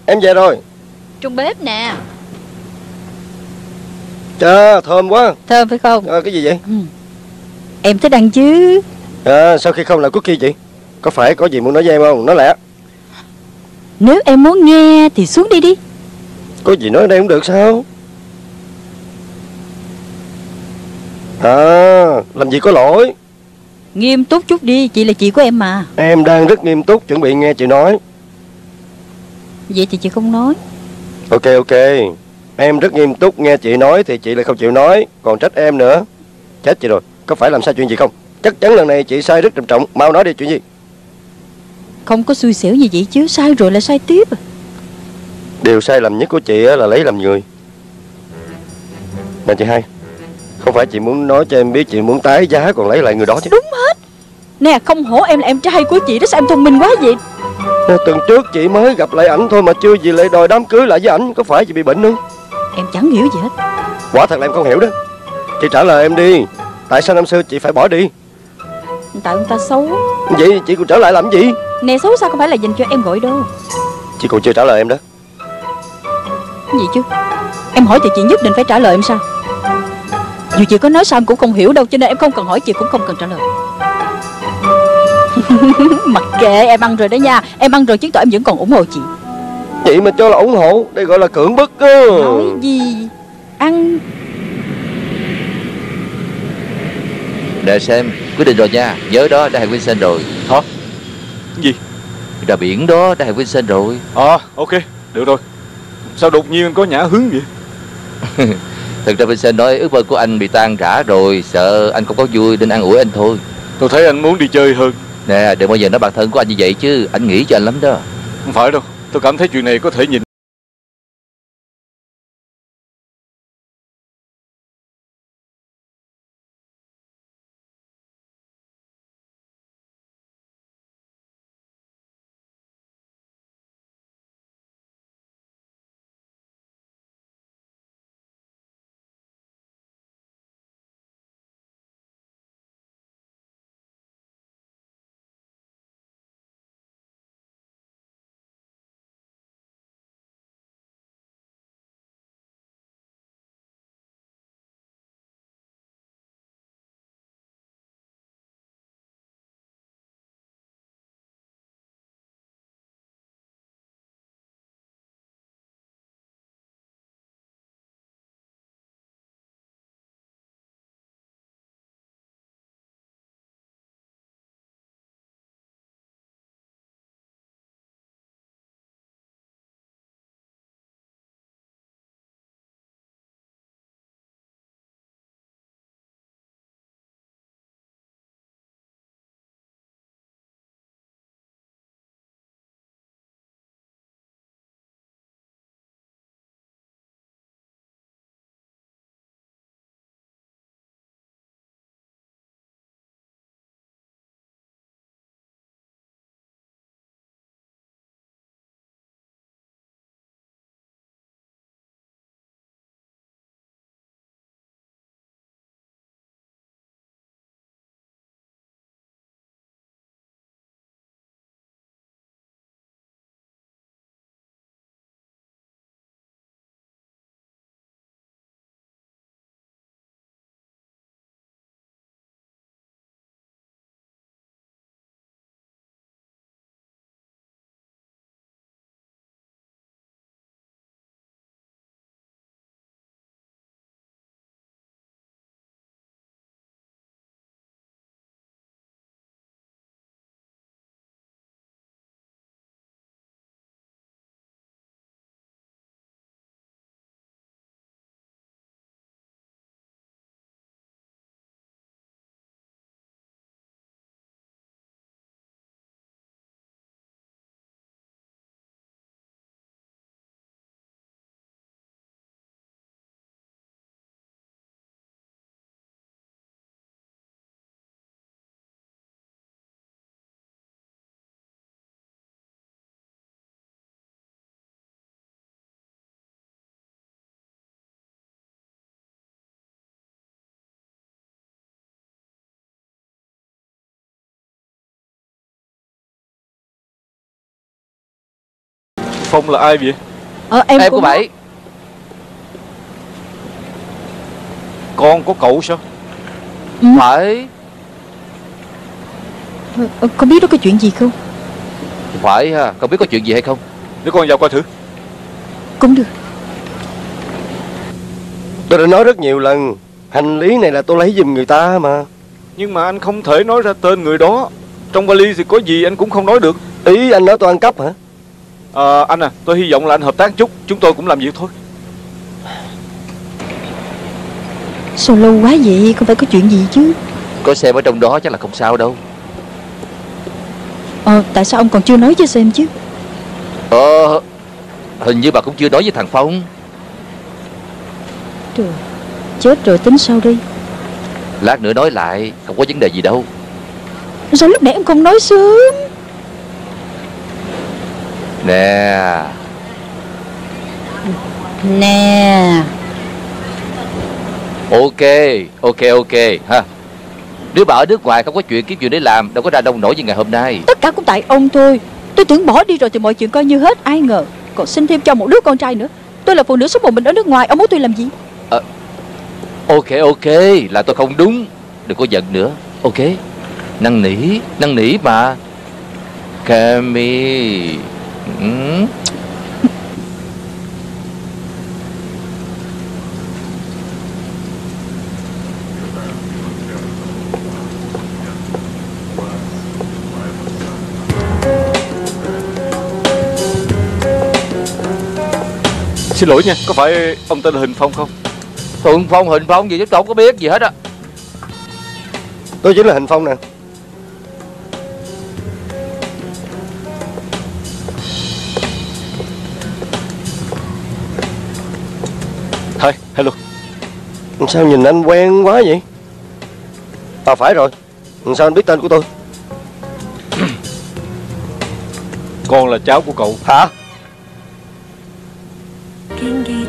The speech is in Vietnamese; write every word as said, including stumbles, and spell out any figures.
em về rồi. Trong bếp nè. Chà, thơm quá. Thơm phải không? À, cái gì vậy? Ừ. Em thích ăn chứ. À, sao khi không làm cookie chị? Có phải có gì muốn nói với em không? Nói lẹ. Nếu em muốn nghe thì xuống đi đi. Có gì nói ở đây cũng được sao? À, làm gì có lỗi. Nghiêm túc chút đi, chị là chị của em mà. Em đang rất nghiêm túc chuẩn bị nghe chị nói. Vậy thì chị không nói. Ok ok. Em rất nghiêm túc nghe chị nói thì chị lại không chịu nói, còn trách em nữa. Chết chị rồi, có phải làm sai chuyện gì không? Chắc chắn lần này chị sai rất trầm trọng. Mau nói đi, chuyện gì? Không có xui xẻo như vậy chứ. Sai rồi là sai tiếp à. Điều sai lầm nhất của chị là lấy làm người. Nè chị hai, không phải chị muốn nói cho em biết chị muốn tái giá còn lấy lại người đó chứ? Đúng hết. Nè, không hổ em là em trai của chị đó. Sao em thông minh quá vậy? Nè, tuần trước chị mới gặp lại ảnh thôi mà chưa gì lại đòi đám cưới lại với ảnh. Có phải chị bị bệnh không? Em chẳng hiểu gì hết. Quả thật là em không hiểu đó. Chị trả lời em đi. Tại sao năm xưa chị phải bỏ đi? Tại ông ta xấu. Vậy chị còn trở lại làm gì? Nè, xấu sao không phải là dành cho em gọi đâu. Chị còn chưa trả lời em đó. Cái gì chứ? Em hỏi thì chị nhất định phải trả lời em sao? Dù chị có nói sao em cũng không hiểu đâu. Cho nên em không cần hỏi, chị cũng không cần trả lời. Mặc kệ, em ăn rồi đó nha. Em ăn rồi chứng tỏ em vẫn còn ủng hộ chị. Chị mà cho là ủng hộ, đây gọi là cưỡng bức á. Nói gì? Ăn. Để xem, quyết định rồi nha. Nhớ đó, đã hẹn Vincent rồi. Hả? Gì? Ra biển đó, đã hẹn Vincent rồi. À, ok, được rồi. Sao đột nhiên có nhã hứng vậy? Thực ra Vincent nói ước mơ của anh bị tan rã rồi. Sợ anh không có vui nên an ủi anh thôi. Tôi thấy anh muốn đi chơi hơn. Nè, đừng bao giờ nói bạn thân của anh như vậy chứ. Anh nghĩ cho anh lắm đó. Không phải đâu, tôi cảm thấy chuyện này có thể nhìn Phong là ai vậy? Ờ em, Em cũng của Bảy. Con của cậu sao? Ừ. Phải. Ờ, Không biết đó có chuyện gì không? Phải ha. Không biết có chuyện gì hay không? Để con vào coi thử. Cũng được. Tôi đã nói rất nhiều lần, hành lý này là tôi lấy giùm người ta mà. Nhưng mà anh không thể nói ra tên người đó. Trong vali thì có gì anh cũng không nói được. Ý anh nói tôi ăn cắp hả? À, anh à, tôi hy vọng là anh hợp tác chút. Chúng tôi cũng làm việc thôi. Sao lâu quá vậy? Không phải có chuyện gì chứ? Có xem ở trong đó chắc là không sao đâu. Ờ tại sao ông còn chưa nói cho xem chứ? Ờ Hình như bà cũng chưa nói với thằng Phong. Trời, chết rồi, tính sao đây? Lát nữa nói lại, không có vấn đề gì đâu. Sao lúc nãy em không nói sớm? Nè. Nè. Ok, ok, ok ha. Nếu bà ở nước ngoài không có chuyện kiếm chuyện để làm, đâu có ra nông nổi như ngày hôm nay. Tất cả cũng tại ông thôi. Tôi tưởng bỏ đi rồi thì mọi chuyện coi như hết. Ai ngờ còn sinh thêm cho một đứa con trai nữa. Tôi là phụ nữ sống một mình ở nước ngoài. Ông muốn tôi làm gì? à, Ok, ok, là tôi không đúng. Đừng có giận nữa. Ok. Năn nỉ, năn nỉ mà. Cami. ừ. Xin lỗi nha, có phải ông tên là Hình Phong không? Thuận Phong, Hình Phong gì chứ tôi không có biết gì hết á. Tôi chính là Hình Phong nè. Hi, hello. Sao nhìn anh quen quá vậy? À phải rồi, sao anh biết tên của tôi? Con là cháu của cậu. Hả? Kinh